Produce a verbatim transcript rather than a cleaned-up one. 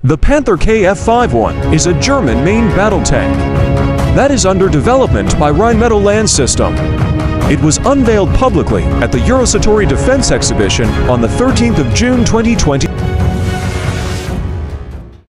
The Panther K F fifty-one is a German main battle tank that is under development by Rheinmetall Land System. It was unveiled publicly at the Eurosatory Defense Exhibition on the thirteenth of June twenty twenty.